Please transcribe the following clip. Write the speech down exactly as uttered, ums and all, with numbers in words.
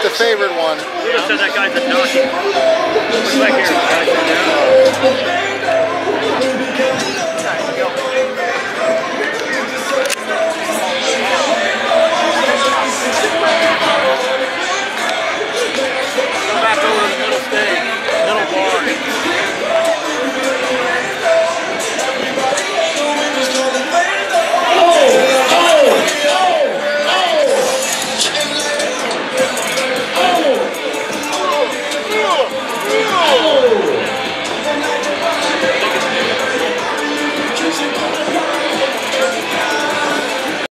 the favored one. Pluto said that guy's a donkey. Looks like here, guys.